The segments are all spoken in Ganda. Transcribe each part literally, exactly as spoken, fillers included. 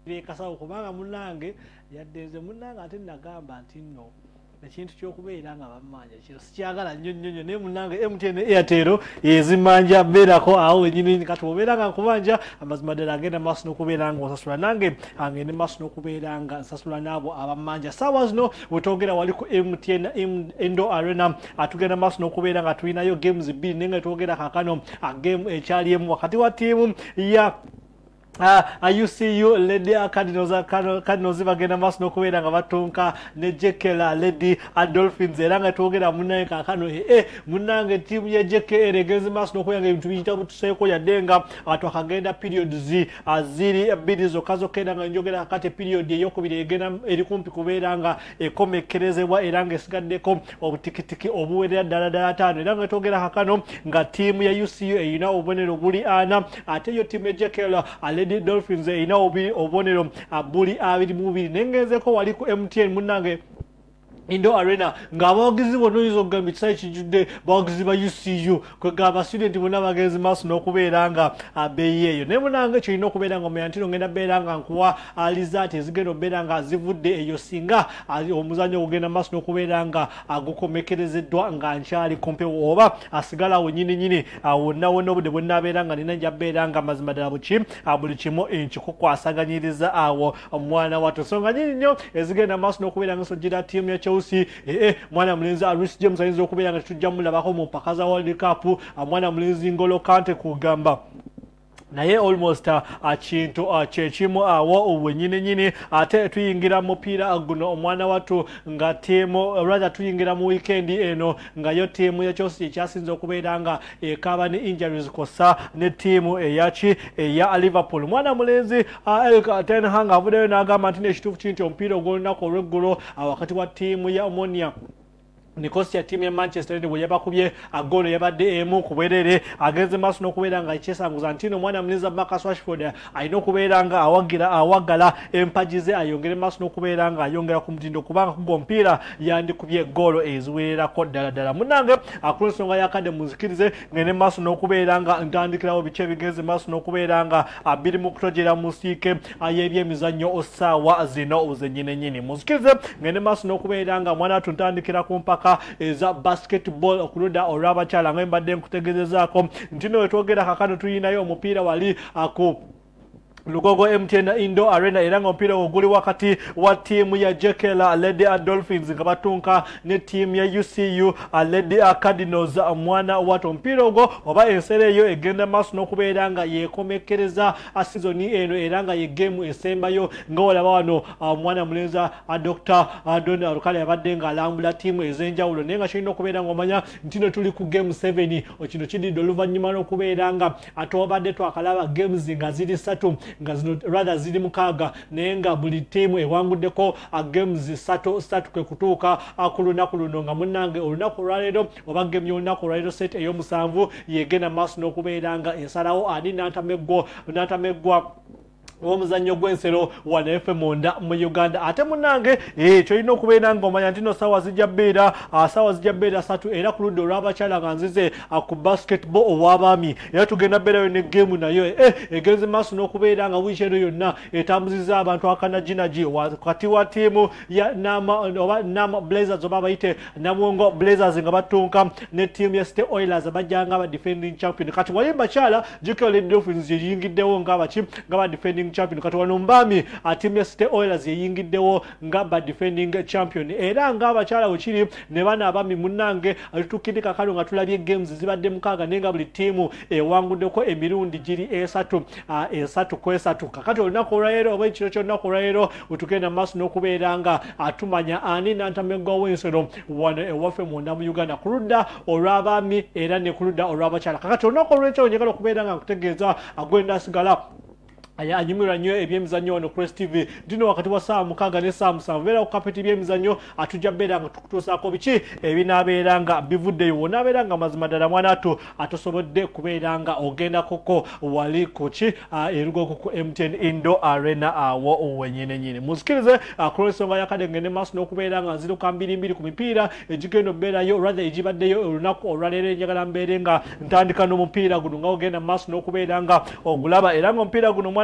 kasawo kubanga munange yaddenze munange ate nagamba nti nno ekintu ky'okubeera nga bamanja kino sikyagala nnyo nnyo nnyo naye munange M T N Airtel ezimanja mbeerako awo wenyini kati obeera nga nkubanja amazima ddala agenda maaso n'okubeera nga osasula nange angende maaso n'okubeera nga nsasula n'abo abamanja saawa zino wetwogera wali ku M T N Indo Arena atugenda maaso n'okubeera nga tulinayo games bbiri naye nga twogera kaakano game ekyali emu wakati wa ttiimu ya Uh, U C U Lady Cardinals Cardinals bagenda maaso n'okubeera nga batonka ne Jekela Lady Dolphins era nga twogera munange kaakano eh munange ttiimu ya J K L egenze maaso n'okubeera nga ebintu biyita butuseeko yadde nga twakagenda periods ziri bbiri zokka zokka era nga njogera kakati period ey'okubiri egenda eri kumpi kubeera nga ekomekerezebwa era nga esigaddeko obutikitiki obuwerera ddala ddala ataano era nga twogera kaakano nga ttiimu ya U C U erina obubonero buli ana ate yo ttiimu ya J K L Lady Dolphins ina obiri obonero abuli abiri mubiri nengezeko wali ku M T N munange Indo Arena ng'abawagizi bonna oyinza okugamba ekisayi kijjudde bawagizi ba U C U kwegamba studenti bonna bagenzi maaso n'okubeera nga abeeyi eyo naye munange kirina okubeera nga omanya nti ngenda beera nga nkuwa alizaati ezigenda okubeera nga zivudde eyo singa omuzannyo ogugenda maaso n'okubeera nga gukomekerezeddwa nga nkyali kumpewo oba asigala awo nyini nyini wonna wonna obudde bwe nnaabeera nga nina nja beera nga mazima ddala buki buli kimu nkikukwasaganyiriza awo omwana watto ensonga nyini nnyo ezigenda maaso n'okubeera nga nsojjera ttiimu ya Chelsea eh eh mwana mulenzi Reece James ayinza okubeera nga tujja mulabako mu mpaka za World Cup mwana mulenzi Ngolo Kante kugamba naye almost akintu kyekimu awo obwenyini nyini ate tuyingira mupiira guno omwana wattu nga ttiimu rather tuyingira mu weekend eno nga yo ttiimu ya Chelsea ekyasinza okubeera nga ekaba ne injuries kosa ne ttiimu eyaki eya Liverpool mwana mulenzi Erik ten Hag avuddeyo n'agamba nti n'ekituufu kinti omupiira ogw'olunaku olw'eggulo wakati wa ttiimu ya Omonia Nikosi ya timu ya Manchester United bwe yabakubye agolo yabadde emu kuberere agenze maaso n'okubeera nga ekyesanguza nti omwana mulenzi Marcus Rashford alina okubeera nga awagira awagala empaji ze ayongere maaso n'okubeera nga ayongera ku mutindo kubanga kugwa omupiira yandikubye golo eziwererako ddala ddala munange akula ensonga yakadde muzikirize ngende maaso n'okubeera nga ntandikirawo biki ebigenze maaso n'okubeera nga abiri mu kutojera mu nsiike y'ebyemizannyo osaawa zino zennyini nyini muzikirize ngende maaso n'okubeera nga mwana wattu ntandikira ku mpaka eza basketball okuluda olw'abakyala nga mbadde nkutegezezaako nti no wetwogera kakano tulinayo omupiira wali aku Lugogo M T N Indo Arena era nga omupiira oguli wakati wa ttiimu ya J K L Lady Dolphins nga batunka ne ttiimu ya U C U Lady Cardinals mwana wattu omupiira ogwo oba enseera eyo egenda maaso n'okubeera nga yeekomekereza sizoni eno era nga ye geemu esembayo nga olaba wano mwana mulenzi Doctor Donald Alukale yabadde nga alambula ttiimu ez'enjawulo naye nga kirina okubeera nga omanya nti no tuli ku game seven kino kididde oluvannyuma n'okubeera nga ate obadde twakalaba games nga ziri ssatu nga zino rather ziri mukaaga naye nga buli ttiimu ewanguddeko games ssatu ssatu kwe kutuuka ku lunaku luno nga munnange olunaku olwaleero oba game y'olunaku olwaleero set ey'omusanvu yegenda maaso n'okubeera nga ensalawo ani n'antameggwa n'antameggwa omuzannyo gw'ensero wano F M munda mu Uganda ate munnange eh kyolina okubeera nga omanya nti no saawa zijja bbeera saawa zijja bbeera ssatu era ku ludda olw'abakyala nga nzize ku basketball ow'abaami era tugenda bbeerayo ne geemu nayo eh egenze maaso n'okubeera nga wiiki eno yonna etambuzizza abantu akanajinagi wakati wa ttiimu ya Nama oba Nama Blazers oba bayite Namungo Blazers nga batunka ne ttiimu ya City Oilers bajja nga aba defending champion kati wali bakyala J K L Dolphins yeyingiddewo nga baki nga ba defending champion kati wano mbami timu ya City Oilers yeyingiddewo nga ba defending champion era nga abakyala wekiri ne bana abami munnange alitukirika kano nga tulabye games zibadde mukaaga naye nga buli ttiimu ewanguddeko emirundi giri esatu esatu ku esatu kakati olunaku olwaleero oba ekiro ky'olunaku olwaleero wetugenda maaso n'okubeera nga atumanya ani n'antameggwa w'ensero wano ewaffe munda mu Uganda ku ludda olw'abaami era ne ku ludda olw'abakyala kakati olunaku olw'ekyo njagala okubeera nga nkutegeeza agwenda asigala anyumirwa nnyo ebyemizannyo wano Press T V dino wakati wa saa mukaaga ne saa musanvu beera ku kapeti byemizannyo atujja beera nga tukutuusaako biki ebinaabeera nga bivuddeyo wonaabeera nga mazima ddala mwana attu atosobodde kubeera nga ogenda koko wali ku ki erugoku ku M T N Indo Arena awo wenyine nyini muzikirize ku lw'ensonga yakadde ngende maaso n'okubeera nga nziruka mbiri mbiri ku mipiira egigenda okubeerayo rather egibaddeyo olunaku olwaleero enjagala mbeere nga ntandika n'omupiira guno nga ogenda maaso n'okubeera nga ogulaba era nga omupiira guno mwana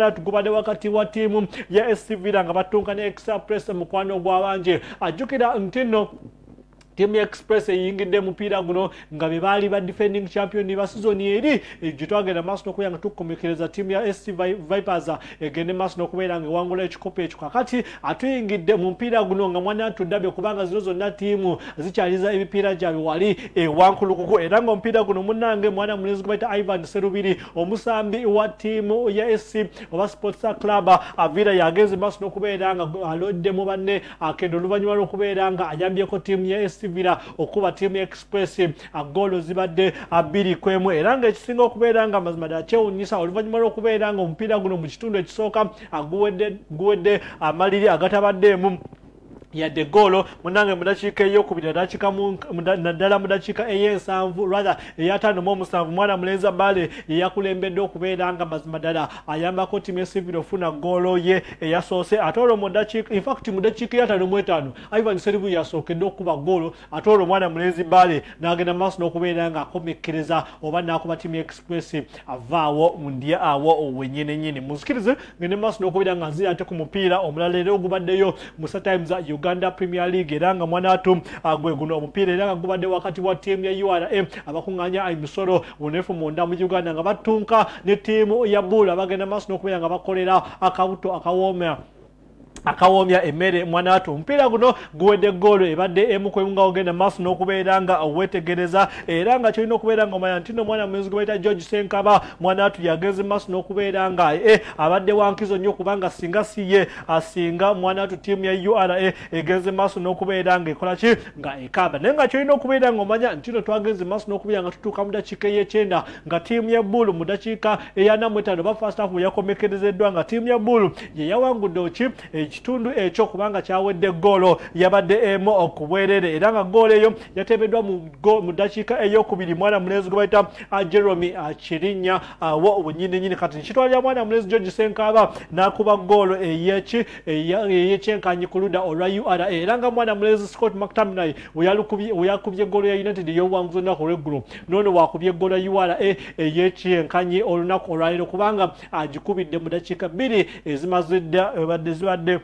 mwana tugubadde wakati wa tiimu ya S C Villa nga batunka ne Express mukwano gw'abanje ajjukira ntino Team Express yingide mupiira guno nga be bali ba defending champion ba season eri gitwagenda maso nokuyanga tukomekereza team ya S C Vipers egende maso nokubeera nga wangula ekikopo ekyo kakati atuyingidde mu mupiira guno nga mwana tudabye kubanga zino zonna tiimu zikyaliza ebipiira gyabwe wali e wankulukuko era nga omupiira guno munnange mwana mulenzi gwaita Ivan Serubiri omusambi wa tiimu ya S C oba Sports Club Avira yagenze maso nokubeera nga alodde mu banne akendo oluvannyuma lw'okubeera nga ayambyeko tiimu ya S C Villa okuba Team Express agolo zibadde abiri kwemu era nga ekisinga okubeera nga mazima da kyewunyisa oluvannyuma lw'okubeera nga omupiira guno mu kitundu ekisooka guwedde guwedde amaliri agatabaddeemu yadde golo munange mudakiika eyokubiri nadakika naddala mu dakiika ey'ensanvu rather eyataano mu omusanvu mwana mulenzi Bale yeyakulembedde okubeera nga mazima ddala ayambako tiimu ya Civil ofuna golo ye eyasoose ate olwo mu dakiika infact mu dakiika eyataano mu etaano Ivan Seribu yasookedde okuba golo ate olwo mwana mulenzi Bale n'agenda maaso n'okubeera nga akomekkereza oba n'akuba tiimu Express avaawo mu ndya awo wenyenenyini munzikirize ngende maaso n'okubeera nga nzira ate ku mupiira omulala era ogubaddeyo mu Times Uganda Premier League era nga mwana atu gwe guno omupiira era nga gubadde wakati wa tiimu ya U R A abakuŋŋaanya emisolo bunefu munda mu Uganda nga batunka ne tiimu ya Bull abagenda maaso n'okubeera nga bakolera akabuto akawoomya akawomya emmere mwana atu omupiira guno guwedde golo ebadde emu kwemu nga ogenda maaso n'okubeera nga wetegereza era nga kirina okubeera nga omanya ntino mwana mulenzi gwe bayita George Senkaba mwana atu yagenze maaso n'okubeera nga e abadde wankizo nnyo kubanga singa si ye asinga mwana atu tiimu ya U R A egenze maaso n'okubeera nga ekola ki nga ekaba naye nga kirina okubeera nga omanya ntino twagenze maaso n'okubeera nga tutuuka mu dakiika ey'ekyenda nga tiimu ya Bull mu dakiika eyana mu etaano ba first half yakomekerezeddwa nga tiimu ya Bull ye yawangudde oki kitundu ekyo kubanga kyawedde golo yabadde emu okubwerere era nga golo eyo yatebeddwa mu mu dakiika ey'okubiri mwana mulenzi gwe bayita Jeremy Kirinnya wo obunyininyini kati kitwalira mwana mulenzi George Senkaba n'akuba golo eyeki eyekyenkanyi ku ludda olwa U R A era nga mwana mulenzi Scott McTominay weyakubye golo ya United ey'obuwanguzi olunaku olw'eggulu noono wakubye golo ya U R A eyekyenkanyi olunaku olwaleero kubanga agikubidde mu dakiika bbiri ezimazidde ebadde zibadde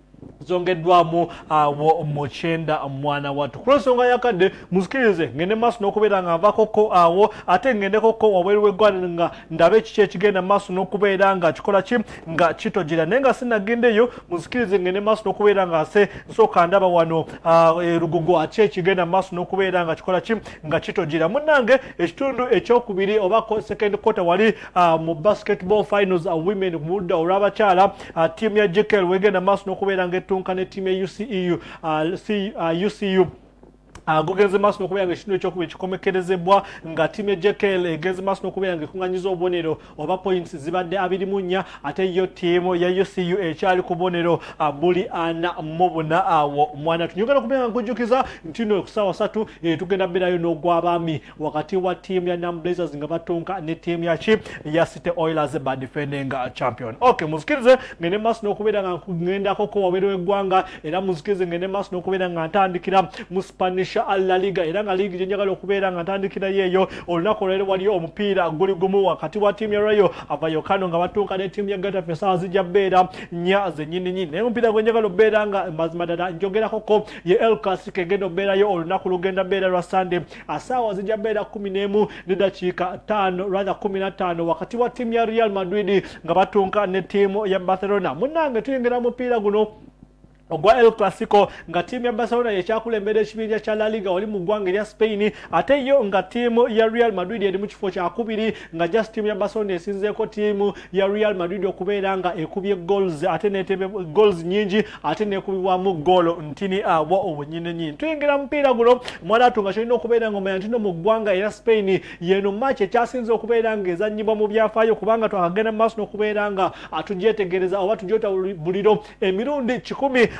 zongeddwamu awo mu kyenda mwana wattu ku nsonga yakadde muzikirize ngende maaso n'okubeera nga nvakoko awo ate ngendekoko wabweru w'eggwanga nga ndabe kiki ekigenda maaso n'okubeera nga kikola ki nga kitogira naye nga sinagendeyo muzikirize ngende maaso n'okubeera nga se nsooka ndaba wano erugugu ati ekigenda maaso n'okubeera nga kikola ki nga kitogira munnange ekitundu ekyokubiri oba second quarter wali mu basketball finals women mu ludda olw'abakyala tiimu ya J K L wegenda maaso n'okubeera nga tunka ne tiimu ya U C E U uh, U C U agugenze maaso n'okubeera nga ekitundu ekyokubiri kikomekerezebwa nga tiimu ya J K L egenze maaso n'okubeera nga ekuŋŋanyiza obubonero oba points zibadde abiri mu nnya ate yo tiimu ya U C U ekyali ku bubonero buli ana mu buna awo mwana tunyongera okubeera nga nkujjukiza nti no kusaawa ssatu tugenda beerayo n'ogw'abaami wakati wa tiimu ya Namu Blazers nga batunka ne tiimu ya ki ya City Oilers ba defending champion. Okay muzikirize ngende maaso n'okubeera nga ngendako ko wabweru w'eggwanga era muzikirize ngende maaso n'okubeera nga ntandikira mu Spanish La Liga era nga ligi gyenjagala okubeera nga ntandikira yeeyo olunaku olwaleero waliyo omupiira guli gumu wakati wa tiimu ya Rayo Vallecano nga batuuka ne tiimu ya Getafe essaawa zijja bbeera nnya zennyininyini naye omupiira gwenjagala okubeera nga mazima ddala njogerakoko ye El Classico egenda okubeerayo olunaku lugenda bbeera lwa Sunday essaawa zijja bbeera kumi n'emu ne dakiika ttaano rather kumi na ttaano wakati wa tiimu ya Real Madrid nga batuuka ne tiimu ya Barcelona munnange tuyingira mupiira guno ogwa El Classico nga tiimu ya Barcelona yekyakulembera ekibinja kya La Liga wali mu ggwanga erya Spain ate yo nga tiimu ya Real Madrid eri mu kifo kyakubiri nga just tiimu ya Barcelona esinzeeko tiimu ya Real Madrid okubeera nga ekubye goals ate netebe goals nyingi ate nekubibwamu goalo ntini awo obunyininyini tuyingira mupiira guno mwana atu nga kirina okubeera nga omanya ntino mu ggwanga erya Spain yeno match ekyasinze okubeera nga ezannyibwa mu byafaayo kubanga twakagenda mu maaso n'okubeera nga atugyetegereza oba tugyota buliro emirundi kikumi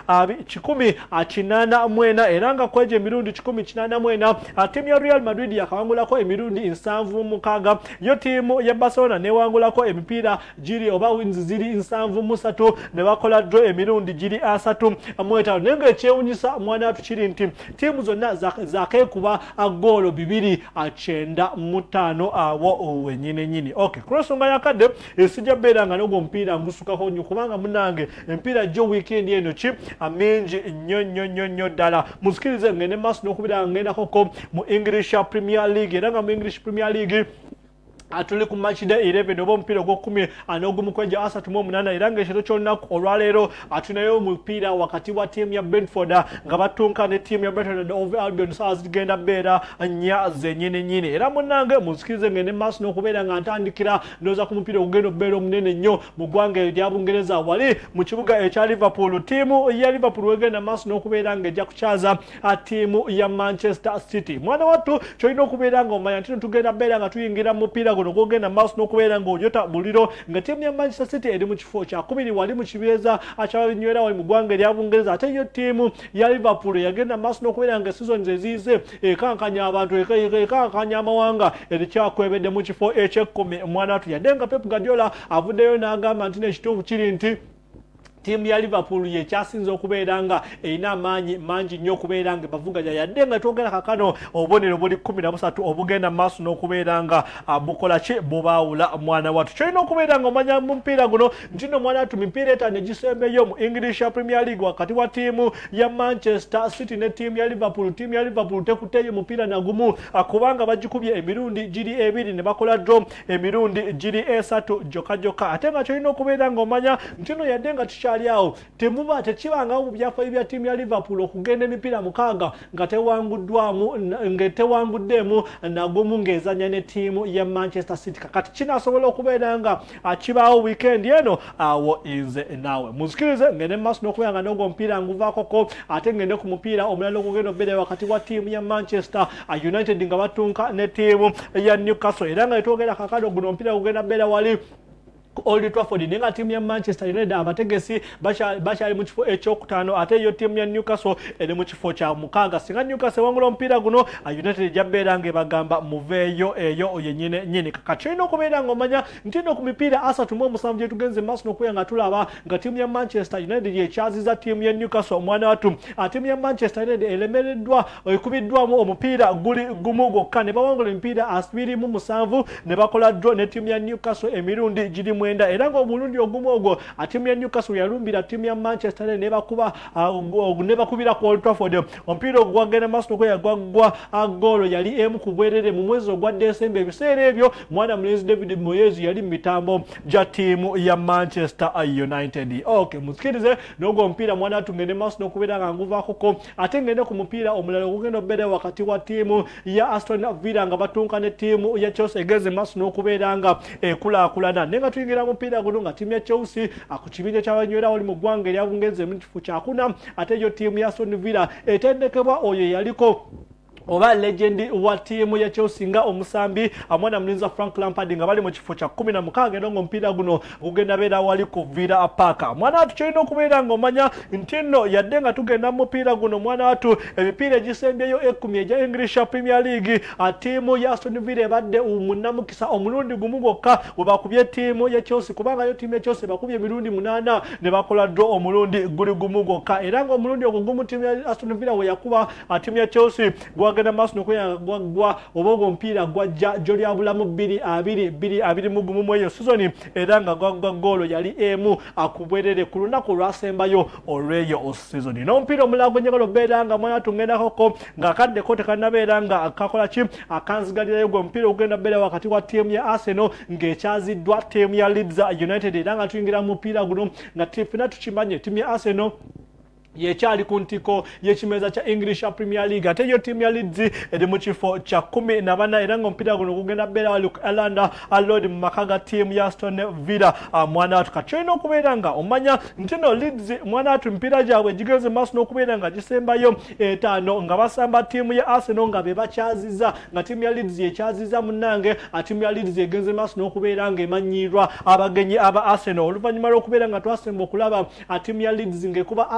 kikumi kinaana mwena era nga kwejo emirundi kikumi kinaana mwena ttiimu ya Real Madrid yakawangulako emirundi nsanvu mukaaga yo ttiimu ya Barcelona newangulako emipiira giri oba wins ziri nsanvu musatu ne bakola draw emirundi giri asatu mu etaano naye ng'ekyewunyisa mwana watu kiri nti ttiimu zonna zakeekuba goolo bibiri kyenda mu ttaano awo wenyini nyini okay ku nsonga yakadde esijja beera nga n'ogwo omupiira ngusukako nnyo kubanga munange empiira gyo weekend eno ki mingi nnyo nnyo nnyo nnyo ddala muzikirize ngende maaso n'okubira ngendakoko mu English Premier League era nga mu English Premier League atuli ku match day eleven oba omupiira ogw'okumi n'ogumu kweja asatu mu omunaana era ng'ekiro ky'olunaku olwaleero atunayo omupiira wakati wa ttiimu ya Brentford nga batunka ne ttiimu ya Brighton Hove Albion saa zigenda beera nnya zennyini nnyini era munnange muzikirize ngende maaso n'okubeera nga ntandikira ndowooza ku mupiira ogugenda okubeera omunene nnyo mu ggwanga erya Bungereza wali mu kibuga ekya Liverpool ttiimu ya Liverpool wegenda maaso n'okubeera ng'ejja kukyaza ttiimu ya Manchester City mwana wattu kyolina okubeera nga omanya nti tugenda beera nga tuyingira mu mupiira ogenda maaso n'okubeera ng'ojota buliro nga ttiimu ya Manchester City eri mu kifo kyakubiri wali mu kibieza akyabinywera wali mu ggwanga erya Bungereza ate yo ttiimu ya Liverpool yagenda maaso n'okubeera nga seasons eziize ekankanya abantu ekankanya amawanga erikyakwebedde mu kifo ekyekkumi mwana watu yadde nga Pep Guardiola avuddeyo n'agamba nti n'ekituufu kiri nti ttiimu ya Liverpool yekyasinze okubeera nga erina amaanyi mangi nnyo okubeera nga bavuganya yadde nga twogera kakano obubonero buli kumi na busatu obugenda maaso n'okubeera nga bukola ki bubaawula mwana wattu kyolina okubeera nga omanya mu mupiira guno nti no mwana wattu mipiira etaano egisembeyo mu English Premier League wakati wa ttiimu ya Manchester City ne ttiimu ya Liverpool ttiimu ya Liverpool tekutteeyo mupiira nagumu kubanga bagikubye emirundi giri ebiri ne bakola draw emirundi giri esatu joka joka ate nga kyolina okubeera nga omanya nti no yadde nga tukya awo temuba tekibangawo mu byafaayo bya ttiimu ya Liverpool okugenda emipiira mukaaga nga tewanguddwamu nga tewanguddeemu nagumu ng'ezanya ne ttiimu ya Manchester City kakati kinaasobola okubeera nga kibaawo weekend eno awo nze naawe muzikirize ngende maaso n'okubeera nga n'ogwo omupiira nguvaakoko ate ngende ku mupiira omulala ogugenda obeera wakati wa ttiimu ya Manchester United nga batunka ne ttiimu ya Newcastle era nga etwogera kakado guno omupiira gugenda beera wali Old Trafford nenga ttiimu ya Manchester United abategesi bakyali mu kifo ekyokutaano ate yo ttiimu ya Newcastle eri mu kifo kya mukaaga singa Newcastle wangula omupiira guno United ejja beera nga ebagamba muveeyo eyo yennyini nnyini kakati olina okubeera nga omanya nti no ku mipiira asatu mu omusanvu gye tugenze maaso n'okubeera nga tulaba nga ttiimu ya Manchester United yekyaziza ttiimu ya Newcastle omwana wattu ttiimu ya Manchester United elemereddwa ekubiddwamu omupiira guli gumu gwokka ne bawangula emipiira abiri mu musanvu ne bakola draw ne ttiimu ya Newcastle emirundi giri mwenda era nga omulundi ogumu ogwo ttiimu ya Newcastle yalumbira ttiimu ya Manchester ne bakuba ne bakubira ku Old Trafford omupiira ogwo gwagenda maaso n'okubeera gwaggwa goolo yali emu ku bwerere mu mwezi ogwa Desemba ebiseera ebyo mwana mulenzi David Moyes yali mu mitambo gya ttiimu ya Manchester United okay muzikirize n'ogwo omupiira mwana tugende maaso n'okubeera nga nguvaakoko ate ngende ku mupiira omulala ogugenda obeera wakati wa ttiimu ya Aston Villa nga batunka ne ttiimu ya Chelsea egeze maaso n'okubeera nga ekulaakulana naye nga tuyingira mupiira guno nga ttiimu ya Chelsea ku kibinja ky'abanywera wali mu ggwanga erya Bungereza mu kifo kyakuna ate yo ttiimu ya Aston Villa etendekebwa oyo yaliko oba legendi wa ttiimu ya Chelsea nga omusambi amwana mulinzi Frank Lampard nga bali mu kifo kya kumi na mukaaga era ng'omupiira guno gugenda beera wali ku Villa Park mwana watu kyolina okubeera nga omanya nti nno yadde nga tugenda mu mupiira guno mwana watu emipiira egisembyeyo ekkumi egya English Premier League ttiimu ya Aston Villa ebadde munnamukisa omulundi gumu gwokka we bakubye ttiimu ya Chelsea kubanga yo ttiimu ya Chelsea bakubye emirundi munaana ne bakola draw omulundi guli gumu gwokka era nga omulundi ogwo gumu ttiimu ya Aston Villa we yakuba ttiimu ya Chelsea gwagenda maaso n'okubeera gwaggwa oba ogwo omupiira gwajja gyolya bulamu bbiri abiri bbiri abiri mu gumu mu eyo sizoni era nga gwaggwa goolo yali emu akubwerere ku lunaku lwasembayo olw'eyo sizoni n'omupiira omulala gwenjagala obeera nga mwana tungendakoko ng'akaddeko tekannabeera nga kakola ki akanzigalirayo gwe omupiira ogugenda beera wakati wa ttiimu ya Arsenal ng'ekyaziddwa ttiimu ya Leeds United era nga tuyingira mu mupiira guno nga ffenna tukimanye ttiimu ya Arsenal yekyali ku ntiko y'ekimeeza kya English Premier League ate yo ttiimu ya Leeds eri mu kifo kya kumi na bana era ng'omupiira guno gugenda beera wali ku Elland Road mu maka ga ttiimu ya Aston Villa mwana watu kati olina okubeera nga omanya nti no Leeds mwana watu emipiira gyabwe gigenze maaso n'okubeera nga gisembayo etaano nga basamba ttiimu ya Arsenal nga be bakyaziza nga ttiimu ya Leeds yekyaziza munnange ttiimu ya Leeds egenze maaso n'okubeera nga emanyiirwa abagenyi aba Arsenal oluvannyuma lw'okubeera nga twasemba okulaba ttiimu ya Leeds ng'ekuba Arsenal nga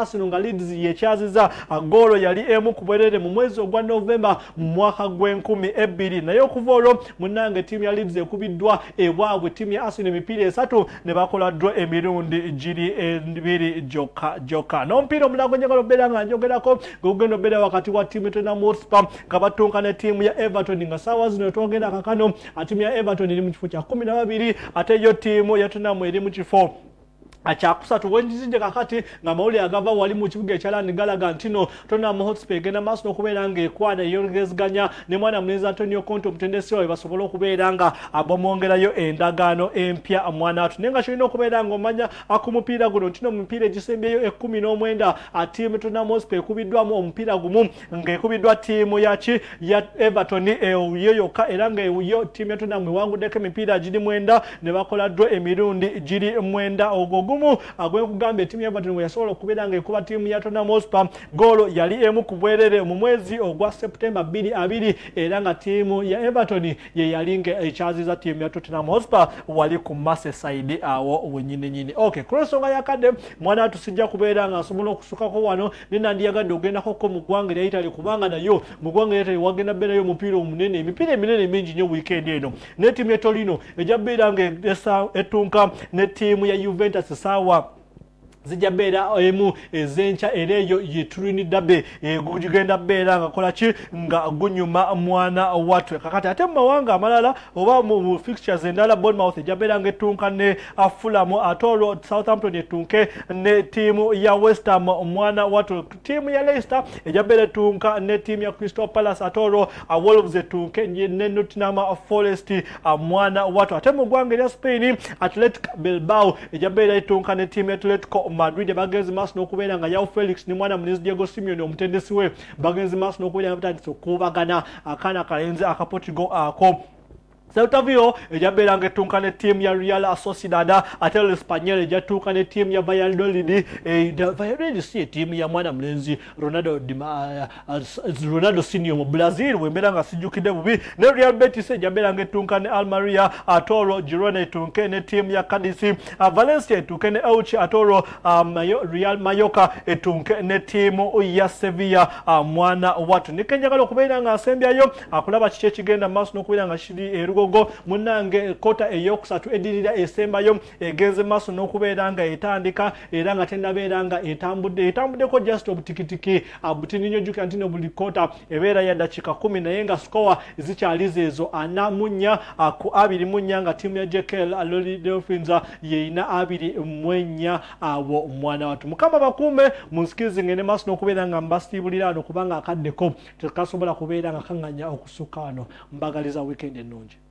Leeds yekyaziza golo yali emu ku bwerere mu mwezi ogwa November mu mwaka gw'enkumi ebbiri naye okuva olwo munnange ttiimu ya Leeds ekubiddwa ebwabwe ttiimu ya Aston emipiira esatu ne bakola draw emirundi giri ebiri gyokka gyokka n'omupiira omulala gwe njagala obeera nga njogerako gugenda obeera wakati wa ttiimu ya Tottenham Hotspur nga batunka ne ttiimu ya Everton nga saawa zino twogenda kakano ttiimu ya Everton eri mu kifo kya kumi na babiri ate yo ttiimu ya Tottenham eri mu kifo akyakusatu wenjizije kakati nga mawuli agava wali mu kibuga ekyalani galaga ntino Tottenham Hotspur egenda maaso n'okubeera nga ekwana eyongezganya ne mwana mulenzi Antonio Conte omutendesi waabwe basobola okubeera nga abamwongerayo endagaano empya mwana atu naye nga kirina okubeera nga omanya akumupiira guno ntino mu mipiira egisembyeyo ekkumi n'omwenda ttiimu Tottenham Hotspur ekubiddwamu omupiira gumu ng'ekubiddwa ttiimu yaki ya Everton yo yokka era nga yo ttiimu ya Tottenham ewanguddeko emipiira giri mwenda ne bakola draw emirundi giri mwenda ogwo agwe kugamba etimu ya Everton yasobola okubeera nga ekuba ttiimu ya Tottenham Hotspur golo yali emu ku bwerere mu mwezi ogwa September bbiri abiri era nga ttiimu ya Everton ye yali nga ekyaziza ttiimu ya Tottenham Hotspur wali ku Merseyside awo wenyine nyine okay crossonga yakadde mwana tusijja kubeera nga asobola okusukako wano nina ndiyagadde ogendako ko mu ggwanga lya Italy kubanga nayo mu ggwanga lya Italy wagenda beerayo omupiira omunene emipiira eminene mingi nnyo weekend eno ne ttiimu ya Torino ejja beera nga etunka ne ttiimu ya Juventus sawa zijja beera emu ezencha era eyo ye Trinidad gugenda beera nga kola ki nga gunyuma mwana watwe kakati ate mu mawanga amalala oba mu fixtures endala Bournemouth ejja beera nga etunka ne Fulham ate olwo Southampton etunke ne ttiimu ya West Ham mwana watwe ttiimu ya Leicester ejja beera etunka ne ttiimu ya Crystal Palace ate olwo Wolves etunke ne Nottingham Forest mwana watwe ate mu ggwanga erya Spain Athletic Bilbao ejja beera etunka ne ttiimu ya Atletico Madrid bagenzi maaso n'okubeera nga Yao Felix ne mwana mulenzi Diego Simeone omutendesi we bagenzi maaso n'okubeera nga batandise okubagana akaana akalenzi aka Portugal ako Celta Vigo ejja beera nga etunka ne ttiimu ya Real Sociedad ate l'Espanyol ejja tuuka ne ttiimu ya Valladolid Valladolid si ttiimu ya mwana mulenzi Ronaldo Ronaldo Senior mu Brazil wembeera nga sijjukidde bubi ne Real Betis ejja beera nga etunka ne Almeria ate olwo Girona etunke ne ttiimu ya Cadiz Valencia etunke ne Elche ate olwo Real Mallorca etunke ne ttiimu ya Sevilla mwana watu nikenjagala okubeera nga asembyayo akulaba kiki ekigenda maaso n'okubeera nga kiri erugo go munange kota eyokusatu edirira esembayo egenze maaso n'okubeera nga etandika era nga tennabeera nga etambudde etambuddeko just obutikitiki abutininyo jukira ntino buli kota ebeera ya dakika kumi naye nga score zikyalizo ezo ana munya ku abiri munya nga timu ya J K L Dolphins yeina abiri mwenya abo mwana watu mukama bakume munsikizi ngene maaso n'okubeera nga mbasitibulira ano kubanga akaddeko tekasobola kubeera nga kanganya okusukano mbagaliza weekend ennungi.